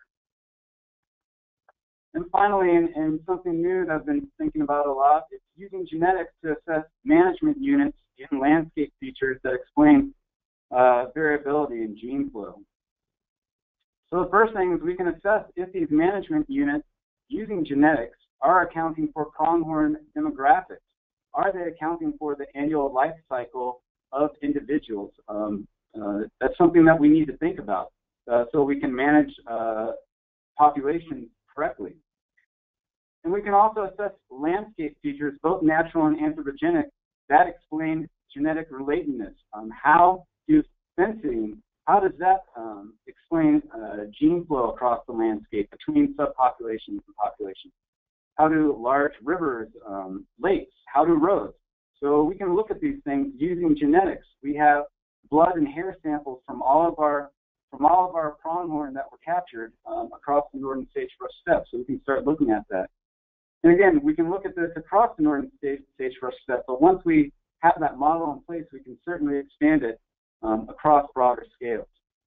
And finally, and something new that I've been thinking about a lot, is using genetics to assess management units in landscape features that explain variability in gene flow. So the first thing is we can assess if these management units using genetics are accounting for pronghorn demographics. Are they accounting for the annual life cycle of individuals? That's something that we need to think about so we can manage populations correctly. And we can also assess landscape features, both natural and anthropogenic, that explain genetic relatedness. How does that explain gene flow across the landscape between subpopulations and populations? How do large rivers, lakes, how do roads? So we can look at these things using genetics. We have blood and hair samples from all of our pronghorn that were captured across the Northern Sagebrush Steppe, so we can start looking at that. And again, we can look at this across the Northern Sagebrush Steppe, but once we have that model in place, we can certainly expand it across broader scales.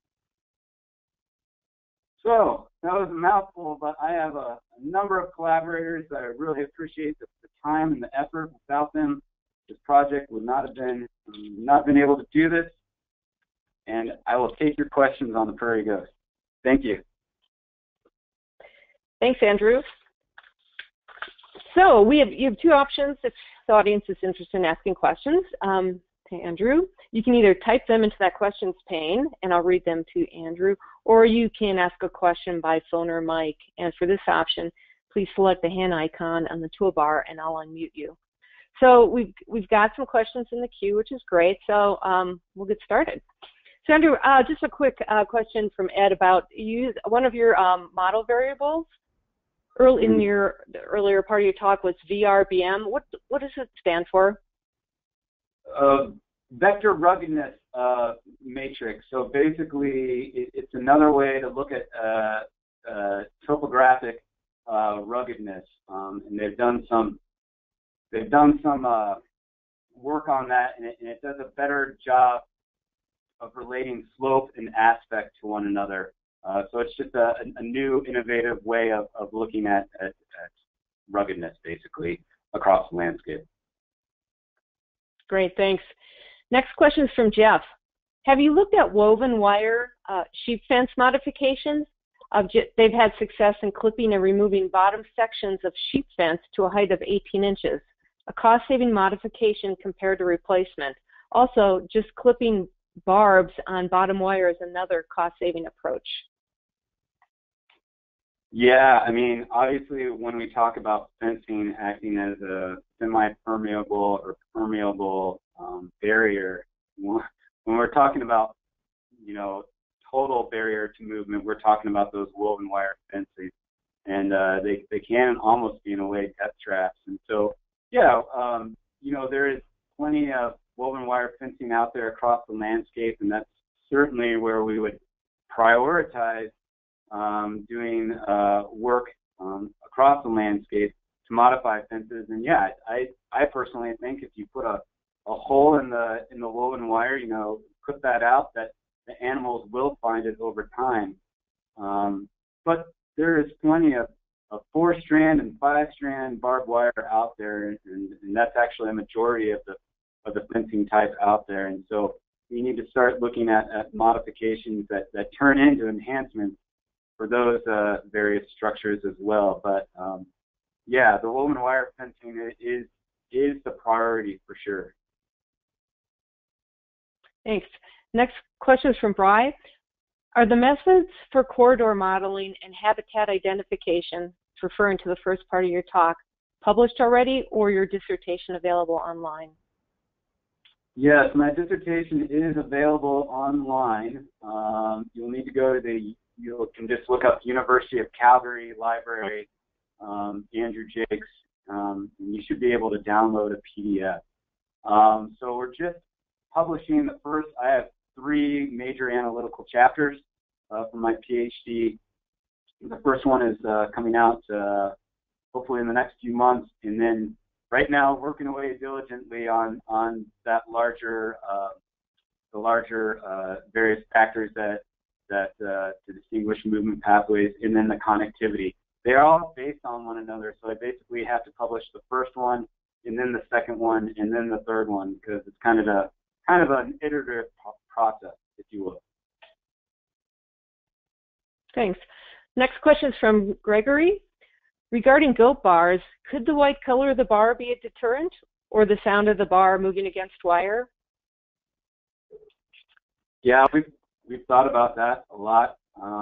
So that was a mouthful, but I have a number of collaborators that I really appreciate the time and the effort. Without them, this project would not have been able to do this. And I will take your questions on the prairie ghost. Thank you. Thanks, Andrew. So you have two options if the audience is interested in asking questions to Andrew. You can either type them into that questions pane, and I'll read them to Andrew, or you can ask a question by phone or mic. And for this option, please select the hand icon on the toolbar, and I'll unmute you. So we've got some questions in the queue, which is great. So we'll get started. So Andrew, just a quick question from Ed about one of your model variables. In the earlier part of your talk was VRBM. What does it stand for? Vector ruggedness matrix. So basically, it's another way to look at topographic ruggedness, and they've done some work on that, and it does a better job of relating slope and aspect to one another. So it's just a new, innovative way of looking at ruggedness, basically, across the landscape. Great, thanks. Next question is from Jeff. Have you looked at woven wire sheep fence modifications? They've had success in clipping and removing bottom sections of sheep fence to a height of 18 inches, a cost-saving modification compared to replacement. Also, just clipping barbs on bottom wire is another cost-saving approach. Yeah, I mean, obviously, when we talk about fencing acting as a semi-permeable or permeable barrier, when we're talking about, total barrier to movement, we're talking about those woven wire fencing, and they can almost be in a way death traps. And so, yeah, there is plenty of woven wire fencing out there across the landscape, and that's certainly where we would prioritize doing work across the landscape to modify fences. And yeah, I personally think if you put a hole in the woven wire, put that out, that the animals will find it over time. But there is plenty of 4-strand and 5-strand barbed wire out there, and that's actually a majority of the fencing type out there. And so we need to start looking at modifications that turn into enhancements for those various structures as well. But yeah, the woven wire fencing is the priority for sure. Thanks. Next question is from Bri. Are the methods for corridor modeling and habitat identification, referring to the first part of your talk, published already, or your dissertation available online? Yes, my dissertation is available online. You'll need to go to you can just look up University of Calgary Library, Andrew Jakes, and you should be able to download a PDF. So we're just publishing the first. I have 3 major analytical chapters for my PhD. The first one is coming out hopefully in the next few months, and then right now working away diligently on that the larger various factors that to distinguish movement pathways, and then the connectivity. They're all based on one another, so I basically have to publish the first one, and then the second one, and then the third one, because it's kind of an iterative process. if you will. Thanks. Next question is from Gregory. Regarding goat bars, could the white color of the bar be a deterrent, or the sound of the bar moving against wire? Yeah, we've thought about that a lot.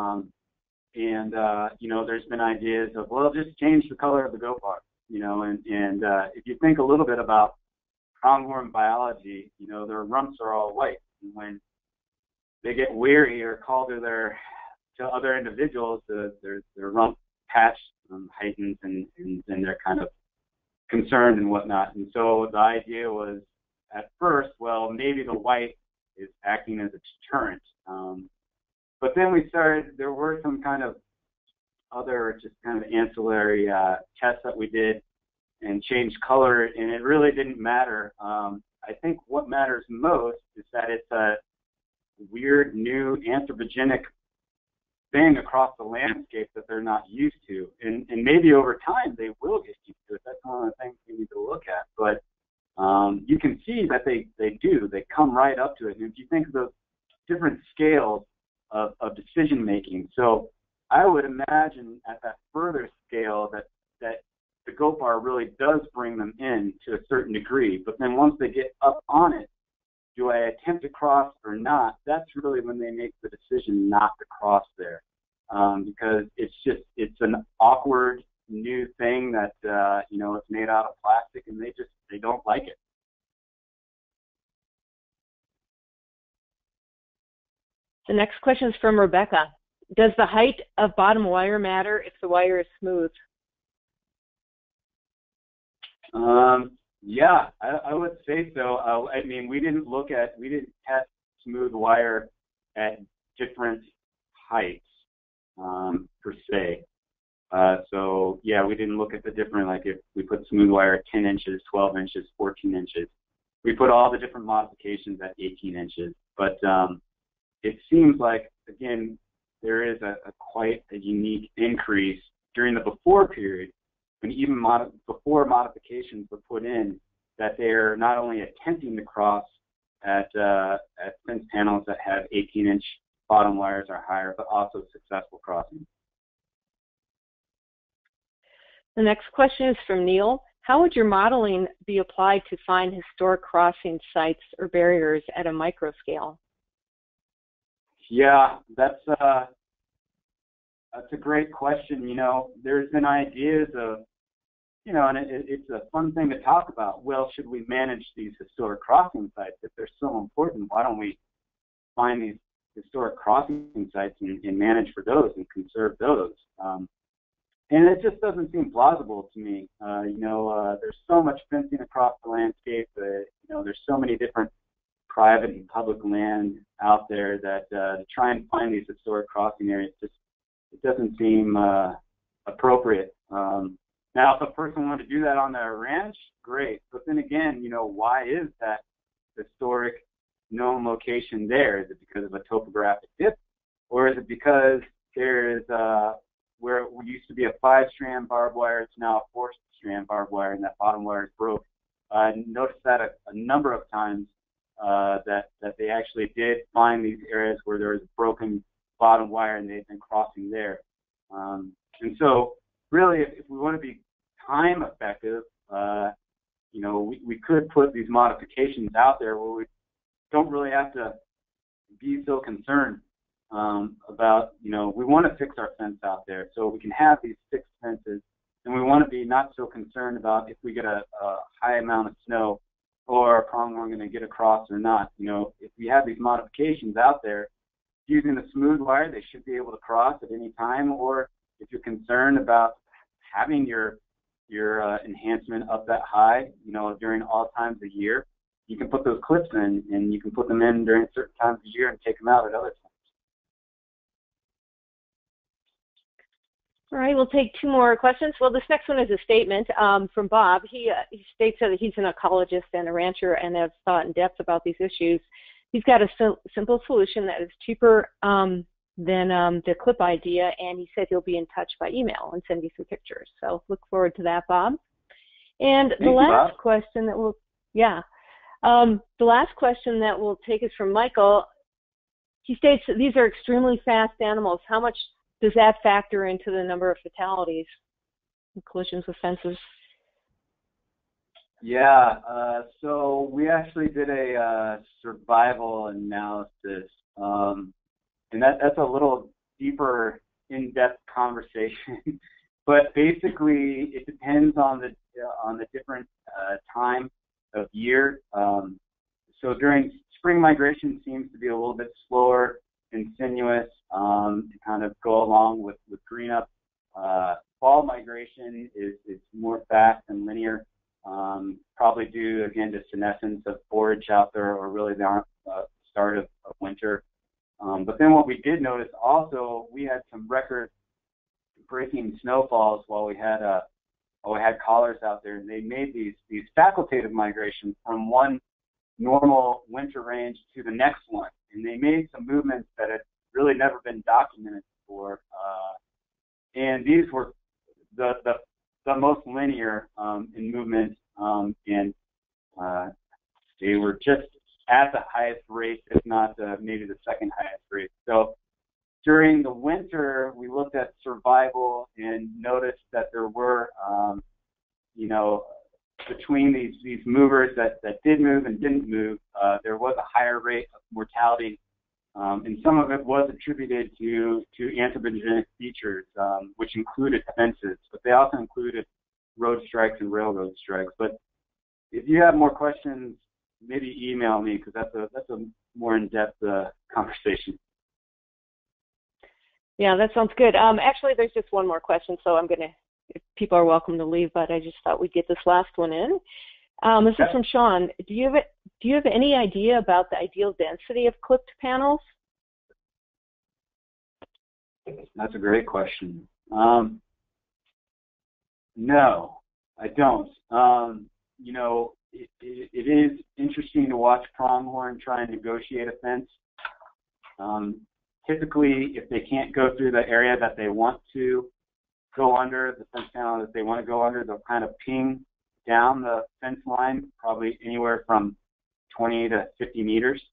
There's been ideas of, well, just change the color of the goat bar, and if you think a little bit about pronghorn biology, their rumps are all white. And when they get weary or call to other individuals, their rump patch heightens and they're kind of concerned and whatnot. And so the idea was at first, well, maybe the white is acting as a deterrent. But then there were some kind of other just kind of ancillary tests that we did and changed color, and it really didn't matter. I think what matters most is that it's a weird new anthropogenic thing across the landscape that they're not used to. And maybe over time they will get used to it. That's one of the things we need to look at. But you can see that they do. They come right up to it. And if you think of those different scales of decision making, so I would imagine at that further scale that the goat bar really does bring them in to a certain degree. But then once they get up on it, do I attempt to cross or not? That's really when they make the decision not to cross there, because it's an awkward new thing that it's made out of plastic, and they don't like it. The next question is from Rebecca. Does the height of bottom wire matter if the wire is smooth? Yeah, I would say so. We didn't test smooth wire at different heights per se. So yeah, we didn't look at the different, like if we put smooth wire at 10 inches, 12 inches, 14 inches. We put all the different modifications at 18 inches. But it seems like, again, there is quite a unique increase during the before period, when even before modifications were put in, that they're not only attempting to cross at fence panels that have 18-inch bottom wires or higher, but also successful crossing. The next question is from Neil. How would your modeling be applied to find historic crossing sites or barriers at a micro scale? Yeah, that's a great question. There's been ideas of, and it's a fun thing to talk about. Well, should we manage these historic crossing sites? If they're so important, why don't we find these historic crossing sites and manage for those and conserve those? And it just doesn't seem plausible to me. There's so much fencing across the landscape. There's so many different private and public land out there that to try and find these historic crossing areas, it doesn't seem appropriate. Now, if a person wanted to do that on their ranch, great. But then again, why is that historic known location there? Is it because of a topographic dip, or is it because there's where it used to be a 5-strand barbed wire, it's now a 4-strand barbed wire, and that bottom wire is broke? I noticed that a number of times that they actually did find these areas where there was a broken bottom wire, and they've been crossing there. And so, really, if we want to be time effective, we could put these modifications out there where we don't really have to be so concerned about, we want to fix our fence out there so we can have these fixed fences, and we want to be not so concerned about if we get a high amount of snow or a pronghorn going to get across or not. If we have these modifications out there, using the smooth wire, they should be able to cross at any time. Or if you're concerned about having your enhancement up that high, during all times of year, you can put those clips in, and you can put them in during certain times of year and take them out at other times. All right, we'll take 2 more questions. Well, this next one is a statement from Bob. He states that he's an ecologist and a rancher and has thought in depth about these issues. He's got a simple solution that is cheaper than the clip idea, and he said he'll be in touch by email and send you some pictures. So look forward to that, Bob. And the last question that the last question that we'll take is from Michael. he states that these are extremely fast animals. How much does that factor into the number of fatalities and collisions with fences? Yeah, so we actually did a survival analysis, and that's a little deeper, in-depth conversation. But basically, it depends on the different time of year. So during spring migration seems to be a little bit slower and sinuous, to kind of go along with green up. Fall migration is more fast and linear, probably due again to senescence of forage out there, or really the start of winter. But then what we did notice also, we had some record-breaking snowfalls while we had collars out there, and they made these facultative migrations from one normal winter range to the next one, and they made some movements that had really never been documented before, and these were the most linear in movement, and they were just at the highest rate, if not maybe the second highest rate. So during the winter, we looked at survival and noticed that there were, between these movers that did move and didn't move, there was a higher rate of mortality, and some of it was attributed to anthropogenic features, which included fences, but they also included road strikes and railroad strikes. But if you have more questions, maybe email me, because that's a more in-depth conversation. Yeah, that sounds good. Actually, there's just one more question, so if people are welcome to leave, but I just thought we'd get this last one in. This is from Sean. Do you have any idea about the ideal density of clipped panels? That's a great question. No, I don't. It is interesting to watch pronghorn try and negotiate a fence. Typically, if they can't go through the area that they want to go under, the fence panel that they want to go under, they'll kind of ping down the fence line, probably anywhere from 20 to 50 meters.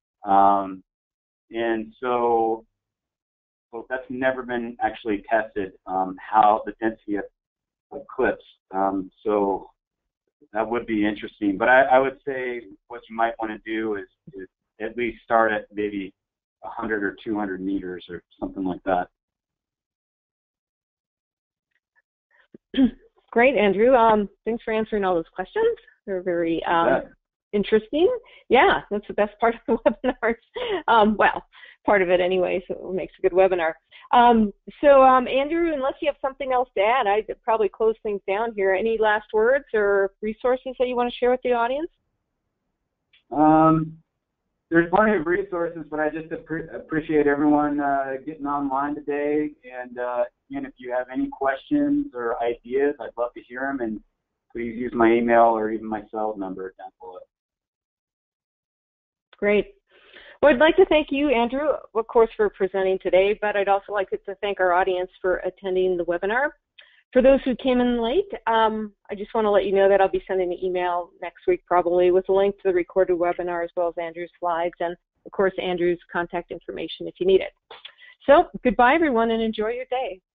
And so that's never been actually tested, how the density of clips. So that would be interesting. But I would say what you might want to do is at least start at maybe 100 or 200 meters or something like that. Great, Andrew. Thanks for answering all those questions. They're very interesting. Yeah, that's the best part of the webinars. Well, part of it anyway, so it makes a good webinar. Andrew, unless you have something else to add, I'd probably close things down here. Any last words or resources that you want to share with the audience? There's plenty of resources, but I just appreciate everyone getting online today. And again, if you have any questions or ideas, I'd love to hear them. And please use my email or even my cell number down below. Great. Well, I'd like to thank you, Andrew, of course, for presenting today, but I'd also like to thank our audience for attending the webinar. For those who came in late, I just want to let you know that I'll be sending an email next week probably with a link to the recorded webinar as well as Andrew's slides and, of course, Andrew's contact information if you need it. So goodbye, everyone, and enjoy your day.